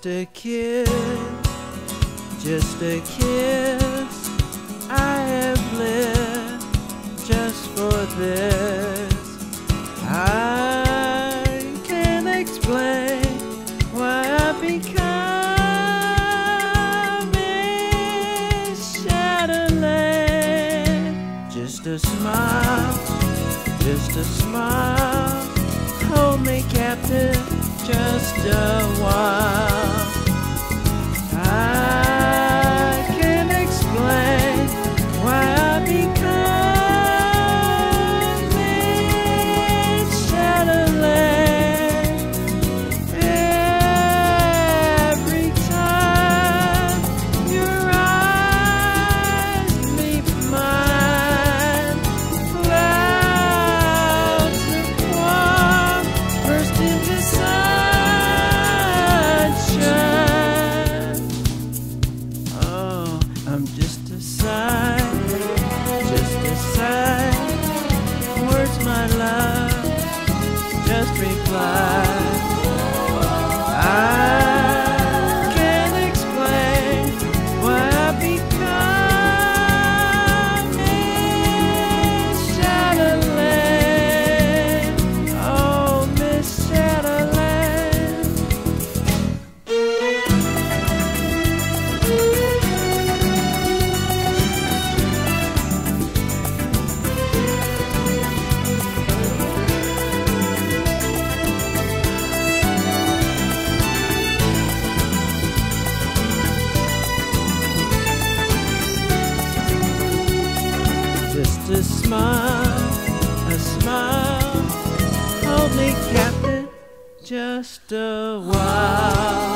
Just a kiss, just a kiss. I have lived just for this. I can't explain why I've become Miss Chatelaine. Just a smile, just a smile. Hold me captive just a while. I can't explain why I become Miss Chatelaine. Every time your eyes meet mine, clouds of warmth burst into sunshine. Oh, I'm just a sign, just a sign. Words, my love, just reply. I can't explain why I become Miss Chatelaine. Oh, Miss Chatelaine. Just a smile, hold me captive just a while.